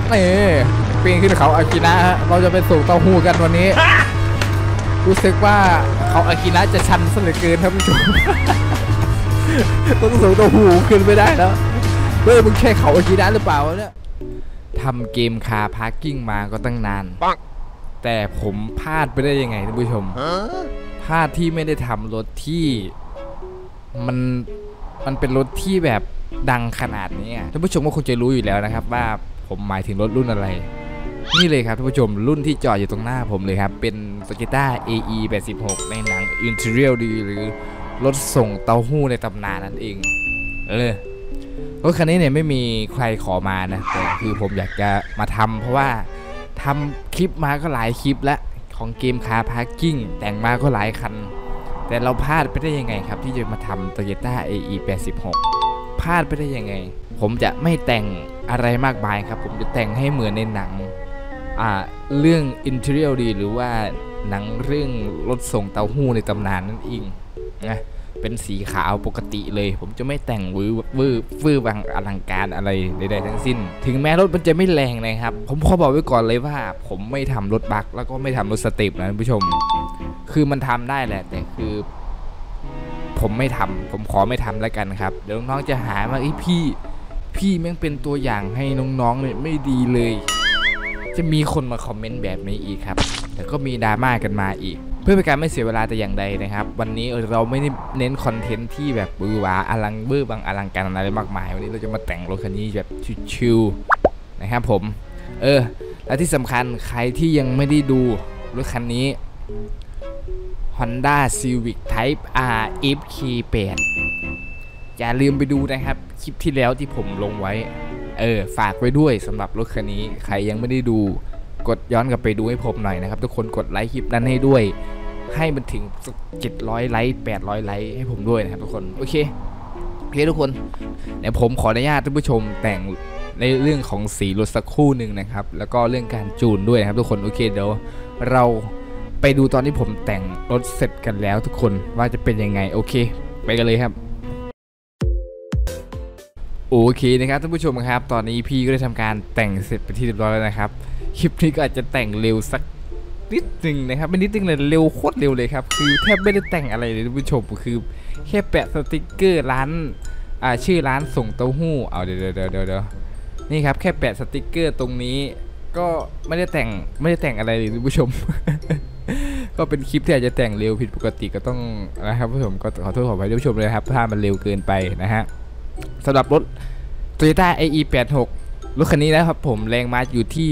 นี่ปีนขึ้นเขาอากินะฮะเราจะไปส่งเต้าหู้กันวันนี้รู้สึกว่าเขาอากินะจะชันซะเหลือเกินท่านผู้ชมต้องส่งเต้าหู้ขึ้นไม่ได้แล้วเฮ้ยมึงใช่เขาอากินะหรือเปล่าเนี่ยทำเกมคาร์พาร์กิ้งมาก็ตั้งนานแต่ผมพลาดไปได้ยังไงท่านผู้ชมพลาดที่ไม่ได้ทำรถที่มันเป็นรถที่แบบดังขนาดนี้ท่านผู้ชมก็คงจะรู้อยู่แล้วนะครับว่าผมหมายถึงรถรุ่นอะไรนี่เลยครับท่านผู้ชมรุ่นที่จอดอยู่ตรงหน้าผมเลยครับเป็น Toyota AE 86ในหนัง Interior D หรือรถส่งเต้าหู้ในตำนานนั่นเองรถคันนี้เนี่ยไม่มีใครขอมานะแต่คือผมอยากจะมาทำเพราะว่าทำคลิปมาก็หลายคลิปแล้วของเกมคาร์พาร์กิ้งแต่งมาก็หลายคันแต่เราพลาดไปได้ยังไงครับที่จะมาทำ Toyota AE 86พลาดไปได้ยังไงผมจะไม่แต่งอะไรมากมายครับผมจะแต่งให้เหมือนในหนังเรื่อง Interior D หรือว่าหนังเรื่องรถส่งเต้าหู้ในตำนานนั่นเองนะเป็นสีขาวปกติเลยผมจะไม่แต่งวื้อบางอลังการอะไรใดๆทั้งสิ้นถึงแม้รถมันจะไม่แรงนะครับผมขอบอกไว้ก่อนเลยว่าผมไม่ทำรถบัคแล้วก็ไม่ทำรถสเต็ปนะท่านผู้ชมคือมันทำได้แหละแต่คือผมไม่ทำผมขอไม่ทำแล้วกันครับเดี๋ยวน้องๆจะหาว่าพี่แม่งเป็นตัวอย่างให้น้องๆเนี่ยไม่ดีเลยจะมีคนมาคอมเมนต์แบบนี้อีกครับแต่ก็มีดราม่ากันมาอีกเพื่อเป็นการไม่เสียเวลาแต่อย่างใดนะครับวันนี้เราไม่ได้เน้นคอนเทนต์ที่แบบบื้อหวาอลังบางอลังการอะไรมากมายวันนี้เราจะมาแต่งรถคันนี้แบบชิวๆนะครับผมและที่สำคัญใครที่ยังไม่ได้ดูรถคันนี้ Honda Civic Type R FK8 อย่าลืมไปดูนะครับคลิปที่แล้วที่ผมลงไว้ฝากไว้ด้วยสำหรับรถคันนี้ใครยังไม่ได้ดูกดย้อนกลับไปดูให้ผมหน่อยนะครับทุกคนกดไลค์คลิปนั้นให้ด้วยให้มันถึง700ไลค์800ไลค์ให้ผมด้วยนะครับทุกคนโอเคทุกคนเดี๋ยวผมขออนุญาตท่านผู้ชมแต่งในเรื่องของสีรถสักครู่หนึ่งนะครับแล้วก็เรื่องการจูนด้วยนะครับทุกคนโอเคเดี๋ยวเราไปดูตอนที่ผมแต่งรถเสร็จกันแล้วทุกคนว่าจะเป็นยังไงโอเคไปกันเลยครับโอเคนะครับท่านผู้ชมครับตอนนี้พี่ก็ได้ทำการแต่งเสร็จไปที่เรียบร้อยแล้วนะครับคลิปนี้ก็อาจจะแต่งเร็วสักนิดนึงนะครับไม่นิดนึงเลยเร็วโคตรเร็วเลยครับคือแทบไม่ได้แต่งอะไรเลยท่านผู้ชมคือแค่แปะสติกเกอร์ร้านชื่อร้านส่งเต้าหู้เอาเดี๋ยวนี่ครับแค่แปะสติกเกอร์ตรงนี้ก็ไม่ได้แต่งอะไรเลยท่านผู้ชม ก็เป็นคลิปที่อาจจะแต่งเร็วผิดปกติก็ต้องนะครับผู้ชมก็ขอโทษขออภัยท่านผู้ชมเลยครับถ้ามันเร็วเกินไปนะฮะสำหรับรถ Toyota AE86 รถคันนี้นะครับผมแรงม้าอยู่ที่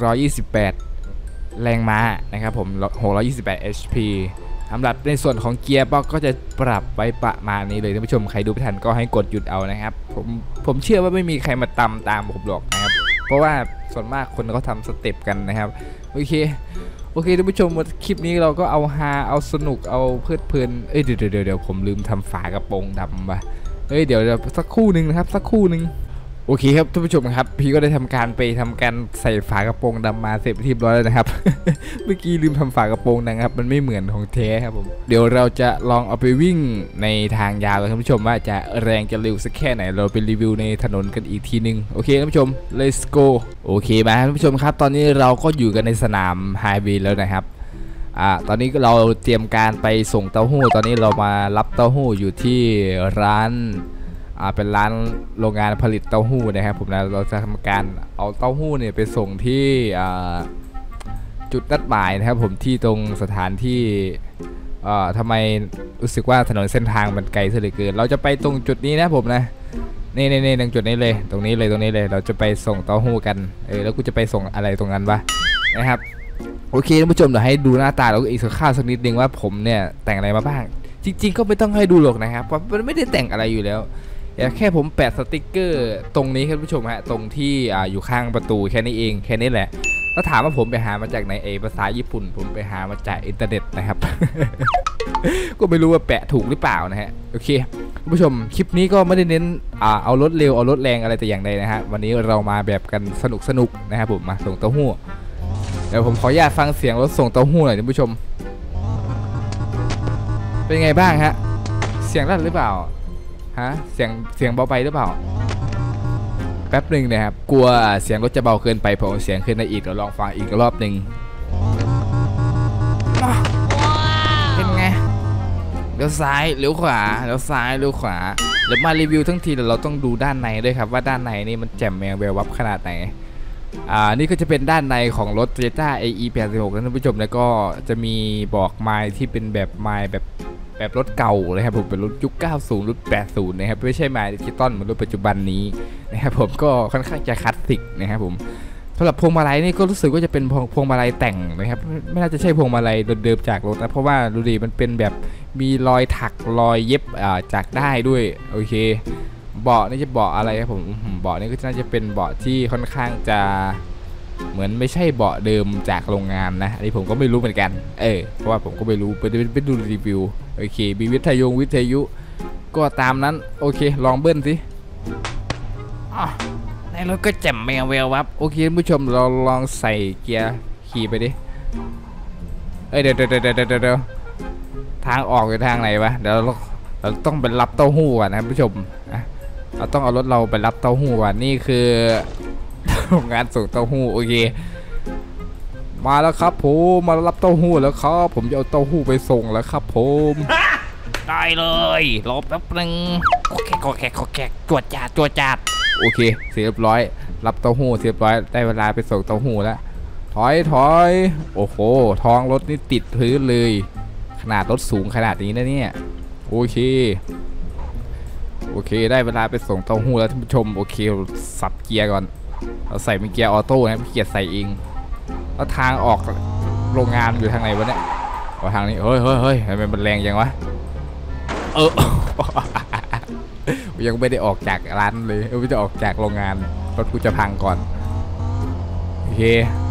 628แรงม้านะครับผม628 HP สำหรับในส่วนของเกียร์บ็อกก็จะปรับไว้ประมาณนี้เลยท่านผู้ชมใครดูไม่ทันก็ให้กดหยุดเอานะครับผมเชื่อว่าไม่มีใครมาตามผมหรอกนะครับเพราะว่าส่วนมากคนเขาทำสเต็ปกันนะครับโอเคท่านผู้ชมคลิปนี้เราก็เอาฮาเอาสนุกเอาเพลิดเพลินเดี๋ยวผมลืมทำฝากระโปรงดำป่ะเดี๋ยวสักครู่หนึ่งนะครับสักครู่หนึ่งโอเคครับท่านผู้ชมครับพี่ก็ได้ทำการใส่ฝากระโปรงดำมาเสร็จเรียบร้อยแล้วนะครับ เมื่อกี้ลืมทำฝากระโปรงนะครับมันไม่เหมือนของแท้ครับผมเดี๋ยวเราจะลองเอาไปวิ่งในทางยาวท่านผู้ชมว่าจะแรงจะเร็วสักแค่ไหนเราไปรีวิวในถนนกันอีกทีนึงโอเคท่านผู้ชม let's go โอเคมาท่านผู้ชมครับตอนนี้เราก็อยู่กันในสนามไฮเวย์แล้วนะครับตอนนี้เราเตรียมการไปส่งเต้าหู้ตอนนี้เรามารับเต้าหู้อยู่ที่ร้านเป็นร้านโรงงานผลิตเต้าหู้นะครับผมนะเราจะทำการเอาเต้าหู้เนี่ยไปส่งที่จุดนัดหมายนะครับผมที่ตรงสถานที่ทำไมรู้สึกว่าถนนเส้นทางมันไกลเหลือเกินเราจะไปตรงจุดนี้นะผมนะนี่ตรงจุดนี้เลยตรงนี้เลยเราจะไปส่งเต้าหู้กันแล้วกูจะไปส่งอะไรตรงนั้นวะนะครับโอเคท่านผู้ชมเดี๋ยวให้ดูหน้าตาแล้วอีกสักนิดนึงว่าผมเนี่ยแต่งอะไรมาบ้างจริงๆก็ไม่ต้องให้ดูหรอกนะครับเพราะมันไม่ได้แต่งอะไรอยู่แล้วแค่ผมแปะสติกเกอร์ตรงนี้ครับผู้ชมฮะตรงที่อยู่ข้างประตูแค่นี้เองแค่นี้แหละแล้วถามว่าผมไปหามาจากไหนภาษาญี่ปุ่นผมไปหามาจากอินเทอร์เน็ตนะครับ ก็ไม่รู้ว่าแปะถูกหรือเปล่านะฮะโอเคผู้ชมคลิปนี้ก็ไม่ได้เน้นเอารถเร็วเอารถแรงอะไรแต่อย่างใดนะฮะวันนี้เรามาแบบกันสนุกนะครับผมมาส่งเต้าหู้เดี๋ยวผมขออนุญาตฟังเสียงรถส่งเต้าหู้หน่อยท่านผู้ชมเป็นไงบ้างฮะเสียงลั่นหรือเปล่าฮะเสียงเบาไปหรือเปล่าป๊บหนึ่งนะครับกลัวเสียงรถจะเบาเกินไปผมเสียงขึ้นได้อีกเดี๋ยวลองฟังอีกรอบหนึ่งเป็นไงเลี้ยวซ้ายเลี้ยวขวาเลี้ยวซ้ายเลี้ยวขวาเดี๋ยวมารีวิวทั้งทีเราต้องดูด้านในด้วยครับว่าด้านในนี่มันแจ่มแมวแวววับขนาดไหนนี่ก็จะเป็นด้านในของรถ Toyota AE86 นะท่านผู้ชมแล้วก็จะมีบอกไมล์ที่เป็นแบบไมล์แบบรถเก่าเลยครับผมเป็นรถยุค 90 รุ่น 80 นะครับไม่ใช่ไมล์ดิจิตอลเหมือนรถปัจจุบันนี้นะครับผมก็ค่อนข้างจะคลาสสิกนะครับผมสำหรับพวงมาลัยนี่ก็รู้สึกว่าจะเป็นพวงมาลัยแต่งนะครับไม่น่าจะใช่พวงมาลัยเดิมๆจากรถนะเพราะว่าดูดิมันเป็นแบบมีรอยถักรอยเย็บจากได้ด้วยโอเคเบาะนี่จะเบาะอะไรครับผมเบาะนี่ก็น่าจะเป็นเบาะที่ค่อนข้างจะเหมือนไม่ใช่เบาะเดิมจากโรงงานนะอันนี้ผมก็ไม่รู้เหมือนกันเพราะว่าผมก็ไม่รู้ไปดูรีวิวโอเคมีวิทยุก็ตามนั้นโอเคลองเบิ้ลสิในรถก็แจ่มแมวแวววับโอเคผู้ชมเราลองใส่เกียร์ขี่ไปดิเดี๋ยวทางออกอยู่ทางไหนวะเดี๋ยวเราต้องไปรับเต้าหู้ก่อนนะผู้ชมเราต้องเอารถเราไปรับเต้าหู้ก่อนนี่คือโรงงานส่งเต้าหู้โอเคมาแล้วครับผมมารับเต้าหู้แล้วครับผมจะเอาเต้าหู้ไปส่งแล้วครับผมได้เลยรอแป๊บนึงโอเคจวดจาดโอเคเสร็จเรียบร้อยรับเต้าหู้เรียบร้อยได้เวลาไปส่งเต้าหู้แล้วถอยโอ้โหท้องรถนี่ติดพื้นเลยขนาดรถสูงขนาดนี้นะเนี่ยโอเคได้เวลาไปส่งเต้าหู้แล้วท่านผู้ชมโอเคสับเกียร์ก่อนเราใส่เป็นเกียร์ออโต้นะเกียร์ใส่เองแล้วทางออกโรงงานอยู่ทางไหนวะเนี่ยทางนี้เฮ้ยทำไมมันแรงยังวะยังไม่ได้ออกจากร้านเลยไม่ได้ออกจากโรงงานรถกูจะพังก่อนโอเค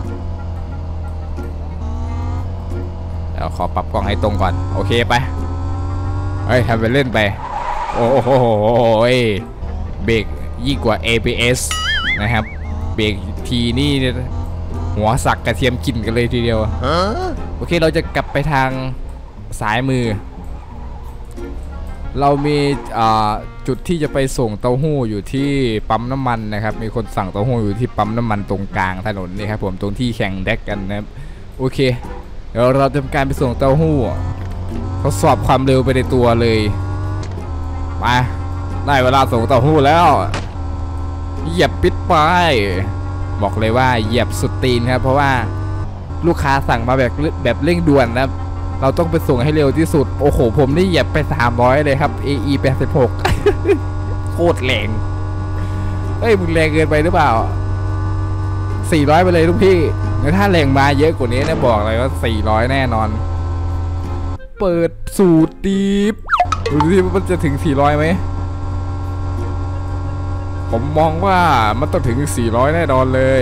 เดี๋ยวขอปรับกล้องให้ตรงก่อนโอเคไปทำไปเล่นไปโอ้โหเบรกยิ่งกว่า ABS นะครับเบรกทีนี่หัวสักกระเทียมกินกันเลยทีเดียวโอเคเราจะกลับไปทางซ้ายมือเรามีจุดที่จะไปส่งเต้าหู้อยู่ที่ปั๊มน้ำมันนะครับมีคนสั่งเต้าหู้อยู่ที่ปั๊มน้ำมันตรงกลางถนนนี่ครับผมตรงที่แข่งแดกกันนะครับโอเคเดี๋ยวเราทำการไปส่งเต้าหู้ทดสอบความเร็วไปในตัวเลยมาได้เวลาส่งเต้าหู้แล้วเหยียบปิดไปบอกเลยว่าเหยียบสุดตีนครับเพราะว่าลูกค้าสั่งมาแบบเร่งด่วนนะเราต้องไปส่งให้เร็วที่สุดโอ้โหผมนี่เหยียบไป300เลยครับ AE86 โคตรแรงมึงแรงเกินไปหรือเปล่า400ไปเลยทุกพี่ถ้าแรงมาเยอะกว่านี้เนี่ยบอกเลยว่า400แน่นอนเปิดสูตรดีฟดูสิมันจะถึง400ไหมผมมองว่ามันต้องถึง400แน่นอนเลย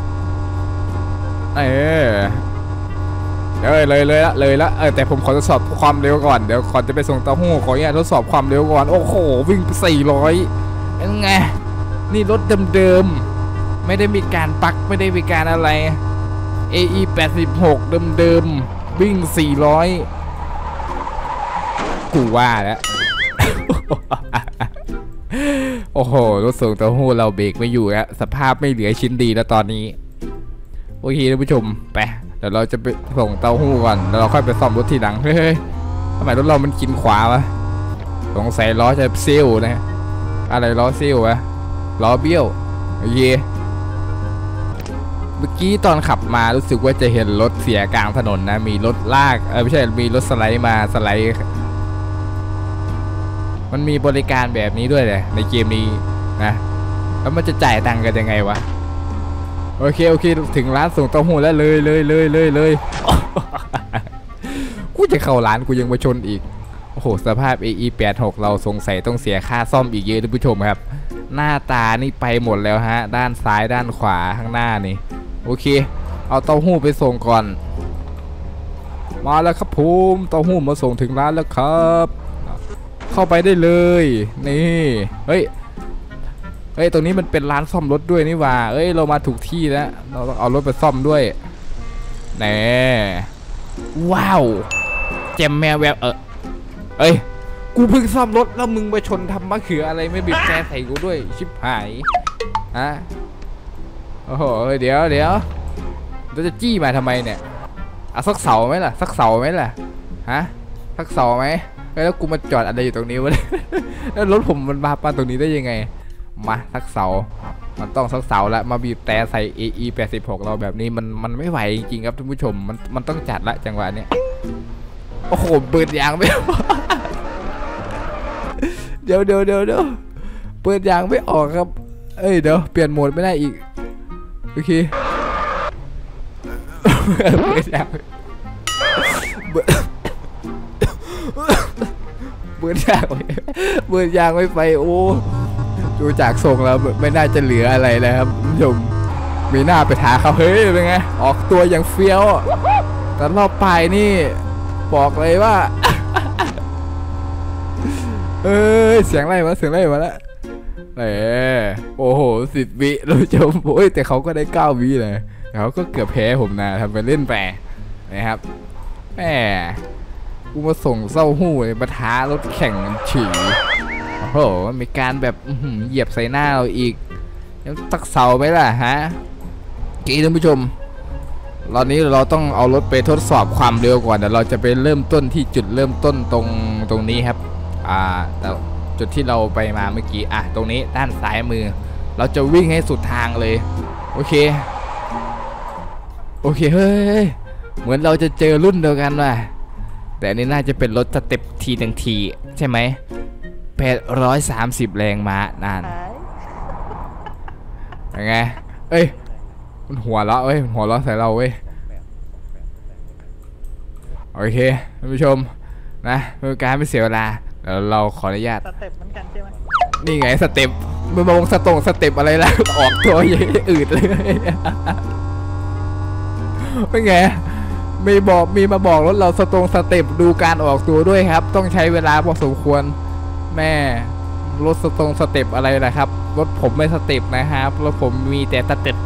เลยละแต่ผมขอทดสอบความเร็วก่อนเดี๋ยวก่อนจะไปส่งเต้าหู้ขออนุญาตทดสอบความเร็วก่อนโอ้โหวิ่ง400เป็นไงนี่รถเดิมๆไม่ได้มีการปักไม่ได้มีการอะไร AE86 เดิมๆวิ่ง400กูว่าแล้ว โอ้โหรถส่งเต้าหู้เราเบรกไม่อยู่แล้วสภาพไม่เหลือชิ้นดีแล้วตอนนี้โอเคท่านผู้ชมไปเดี๋ยวเราจะไปส่งเต้าหู้ก่อนแล้วเราค่อยไปซ่อมรถทีหลังเฮ้ยทำไมรถเรามันกินขวาวะสงสัยล้อจะเซี่ยวนะอะไรล้อเซี่ยววะล้อเบี้ยวโอเคเมื่อกี้ตอนขับมารู้สึกว่าจะเห็นรถเสียกลางถนนนะมีรถลากไม่ใช่มีรถสไลด์มาสไลด์มันมีบริการแบบนี้ด้วยเลยในเกมนี้นะแล้วมันจะจ่ายตังค์กันยังไงวะโอเคถึงร้านส่งเต้าหู้แล้วเลยกูจะเข้าร้านกูยังมาชนอีกโอ้โหสภาพ AE86 เราสงสัยต้องเสียค่าซ่อมอีกเยอะท่านผู้ชมครับหน้าตานี่ไปหมดแล้วฮะด้านซ้ายด้านขวาข้างหน้านี่โอเคเอาเต้าหู้ไปส่งก่อนมาแล้วครับผมเต้าหู้มาส่งถึงร้านแล้วครับเข้าไปได้เลยนี่เฮ้ยตรงนี้มันเป็นร้านซ่อมรถด้วยนี่ว่าเรามาถูกที่แล้วเราต้องเอารถไปซ่อมด้วยแน่ว้าวแจมแมวแววกูเพิ่งซ่อมรถแล้วมึงไปชนทำมะเขืออะไรไม่บีบแกใส่กูด้วยชิบหายฮะโอ้โหเดี๋ยวเราจะจี้มาทำไมเนี่ยเอาสักเสาไหมล่ะสักเสาไหมล่ะฮะสักเสาไหมแล้วกูมาจอดอะไรอยู่ตรงนี้วะ แล้วรถผมมันมาปาตรงนี้ได้ยังไงมาสักเสามันต้องสักเสาละมาบีบแต่ใส่ AE 86เราแบบนี้มันไม่ไหวจริงๆครับท่านผู้ชมมันต้องจัดละจังหวะเนี้ยโอ้โหเปิดยางไม่ เดี๋ยวเปิดยางไม่ออกครับเอ้ยเดี๋ยวเปลี่ยนโหมดไม่ได้อีกโอเคเปิดยางเปิดยางไม่ไปโอ้ดูจากทรงแล้วไม่น่าจะเหลืออะไรแล้วครับคุณผู้ชมมีหน้าไปท้าเขาเฮ้ยเป็นไงออกตัวอย่างเฟี้ยวแต่รอบปลายนี่บอกเลยว่าเอ้ยเสียงไล่มาแล้วโอ้โห10 วิเราชมโอ้ยแต่เขาก็ได้9 วิเลยเขาก็เกือบแพ้ผมนะทำไปเล่นแปรนะครับแหมกูมาส่งเส้าหู้เลยมาท้ารถแข่งฉี่โอ้โหมีการแบบเหยียบใส่หน้าเราอีกยังตักเสาไหมล่ะฮะกี่ท่านผู้ชมตอนนี้เราต้องเอารถไปทดสอบความเร็วก่อนเดี๋ยวเราจะไปเริ่มต้นที่จุดเริ่มต้นตรงนี้ครับแต่จุดที่เราไปมาเมื่อกี้ตรงนี้ด้านซ้ายมือเราจะวิ่งให้สุดทางเลยโอเคเฮ้ยเหมือนเราจะเจอรุ่นเดียวกันว่ะแต่อันนี้น่าจะเป็นรถสเต็ปทีใช่ไหม830 แรงม้านานยังไงเอ้ยมันหัวเราะใส่เราเว้ยโอเคท่านผู้ชมนะเพื่อการไม่เสียเวลาเราขออนุญาตสเต็ปเหมือนกันใช่ไหมนี่ไงสเต็ปมันมองสเต็ปอะไรล่ะออกตัวใหญ่อืดเลยเป็นไงมีมาบอกรถเราสเต็ปดูการออกตัวด้วยครับต้องใช้เวลาพอสมควรแม่รถสเต็ปอะไรนะครับรถผมไม่สเต็ปนะครับรถผมมีแต่สเต็ป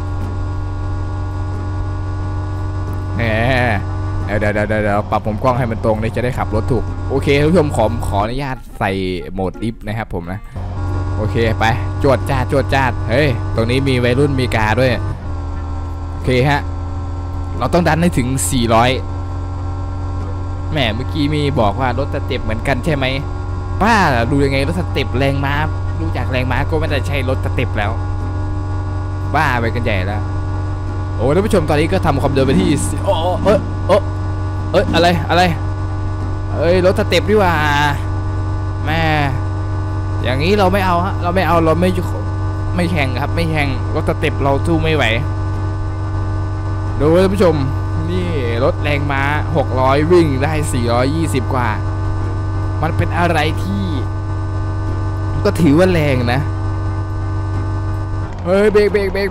เดี๋ยวปรับมุมกล้องให้มันตรงเลยจะได้ขับรถถูกโอเคท่านผู้ชมขออนุญาตใส่โหมดดิฟนะครับผมนะโอเคไปจวดจ้าเฮ้ยตรงนี้มีวัยรุ่นมีกาด้วยโอเคฮะเราต้องดันให้ถึง400แหมเมื่อกี้มีบอกว่ารถสเต็ปเหมือนกันใช่ไหมป้าดูยังไงรถสเต็ปแรงม้าดูจากแรงม้าก็ไม่ได้ใช่รถสเต็ปแล้วบ้าไปกันใหญ่แล้วโอ้ท่านผู้ชมตอนนี้ก็ทำความเร็วไปที่อะไรเอ้ยรถสเต็ปดีกว่าแม่อย่างนี้เราไม่เอาฮะเราไม่แข่งครับไม่แข่งรถสเต็ปเราสู้ไม่ไหวดูท่านผู้ชมนี่รถแรงม้า600วิ่งได้420กว่ามันเป็นอะไรที่ก็ถือว่าแรงนะเฮ้ยเบรก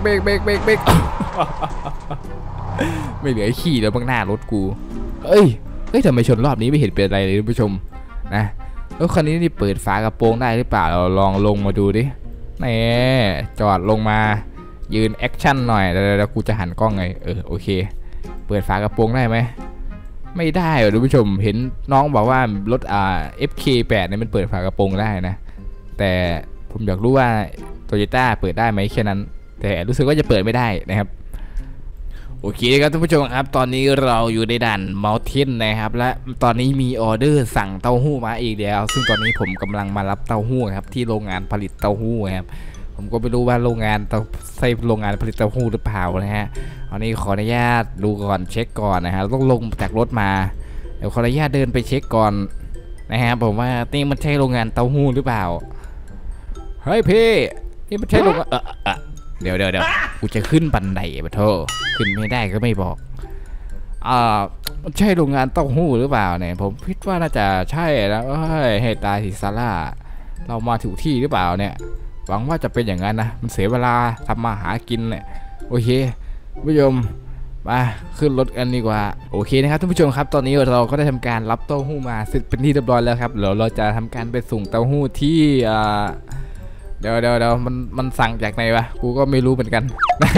ไม่เหลือขี่แล้วบ้างหน้ารถกูเฮ้ยทำไมชนรอบนี้ไม่เห็นเป็นอะไรเลยท่านผู้ชมนะรถคันนี้นี่เปิดฝากระโปรงได้หรือเปล่าเราลองลงมาดูดินี่จอดลงมายืนแอคชั่นหน่อยแล้วกูจะหันกล้องไงโอเคเปิดฝากระโปรงได้ไหมไม่ได้เหรอท่านผู้ชมเห็นน้องบอกว่ารถFK8เนี่ยมันเปิดฝากระโปรงได้นะแต่ผมอยากรู้ว่าโตโยต้าเปิดได้ไหมแค่นั้นแต่รู้สึกว่าจะเปิดไม่ได้นะครับโอเคครับท่านผู้ชมครับตอนนี้เราอยู่ในด่านเมาเทนนะครับและตอนนี้มีออเดอร์สั่งเต้าหู้มาอีกแล้วซึ่งตอนนี้ผมกำลังมารับเต้าหู้ครับที่โรงงานผลิตเต้าหู้ครับผมก็ไม่รู้ว่าโรงงานใช่โรงงานผลิตเต้าหู้หรือเปล่านะฮะอันนี้ขออนุญาตดูก่อนเช็คก่อนนะฮะต้องลงจากรถมาเดี๋ยวขออนุญาตเดินไปเช็คก่อนนะฮะผมว่านี่มันใช่โรงงานเต้าหู้หรือเปล่าเฮ้ยพี่นี่มันใช่โรงงานเดี๋ยวกูจะขึ้นบันไดปะโธ่ขึ้นไม่ได้ก็ไม่บอกมันใช่โรงงานเต้าหู้หรือเปล่าเนี่ยผมคิดว่าน่าจะใช่แล้วให้ตายสิซาร่าเรามาถูกที่หรือเปล่าเนี่ยหวังว่าจะเป็นอย่างนั้นนะมันเสียเวลาทำมาหากินเนี่ยโอเคผู้ชมมาขึ้นรถกันดีกว่าโอเคนะครับท่านผู้ชมครับตอนนี้เราก็ได้ทำการรับเต้าหู้มาเสร็จเป็นที่เรียบร้อยแล้วครับเดี๋ยวเราจะทำการไปส่งเต้าหู้ที่เดี๋ยวมันสั่งจากไหนวะกูก็ไม่รู้เหมือนกัน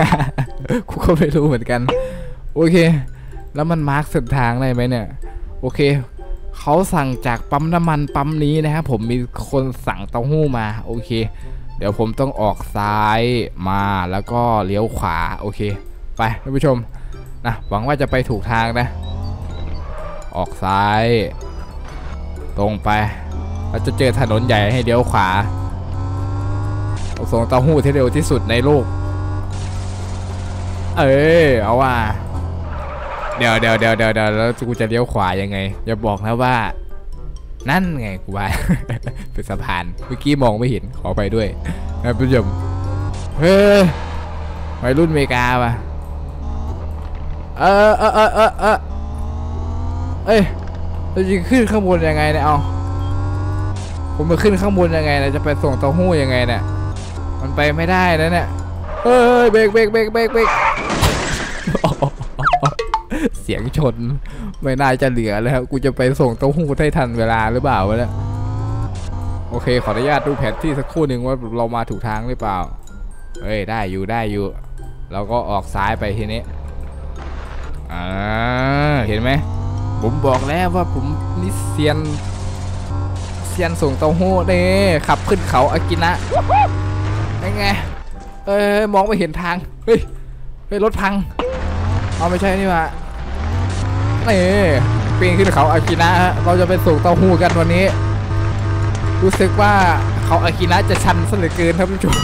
โอเคแล้วมันมาร์กเส้นทางได้ไหมเนี่ยโอเคเขาสั่งจากปั๊มน้ำมันปั๊มนี้นะครับผมมีคนสั่งเต้าหู้มาโอเคเดี๋ยวผมต้องออกซ้ายมาแล้วก็เลี้ยวขวาโอเคไปท่านผู้ชมนะหวังว่าจะไปถูกทางนะออกซ้ายตรงไปเราจะเจอถนนใหญ่ให้เลี้ยวขวาส่งเต้าหู้ที่เร็วที่สุดในโลกเอาว่าเดี๋ยวแล้วกูจะเลี้ยวขวายังไงอย่าบอกนะว่านั่นไงกูว่า เป็นสะพานเมื่อกี้มองไม่เห็นขอไปด้วยนะผู้ชมเฮ้ยวัยรุ่นอเมริกาป่ะเราจะขึ้นข้างบนยังไงเนี่ยเอาผมมาขึ้นข้างบนยังไงนะจะไปส่งเต้าหู้ยังไงเนี่ยมันไปไม่ได้นะเนี่ยเบรกเสียงชนไม่น่าจะเหลือแล้วครับกูจะไปส่งเต้าหู้ได้ทันเวลาหรือเปล่าวะเนี่ยโอเคขออนุญาตดูแผนที่สักครู่หนึ่งว่าเรามาถูกทางหรือเปล่าได้อยู่เราก็ออกซ้ายไปทีนี้เห็นไหมผมบอกแล้วว่าผมนี่เซียนส่งเต้าหู้เนี่ยขับขึ้นเขาอากินะยังไงมองไม่เห็นทางเฮ้ยรถพังเอาไม่ใช่นี่มาปีนขึ้นเขาอากินะเราจะไปส่งเต้าหู้กันวันนี้รู้สึกว่าเขาอากินะจะชันซะเหลือเกินครับผู้ชม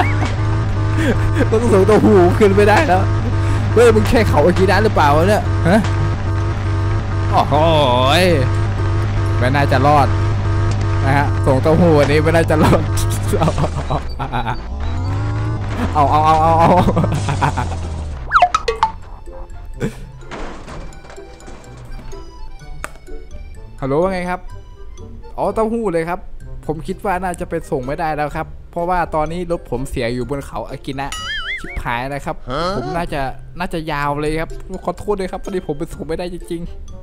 ต้องส่งเต้าหู้ขึ้นไม่ได้แล้วมึงแค่เขาอากินะหรือเปล่าเนี่ยฮะโอ้โหไม่น่าจะรอดนะฮะส่งเต้าหู้วันนี้ไม่น่าจะรอดเอาฮัลโหลว่าไงครับเต้าหู้เลยครับผมคิดว่าน่าจะไปส่งไม่ได้แล้วครับเพราะว่าตอนนี้รถผมเสียอยู่บนเขาอากินะชิบหายนะครับผมน่าจะยาวเลยครับขอโทษเลยครับพอดีผมไปส่งไม่ได้จริงๆ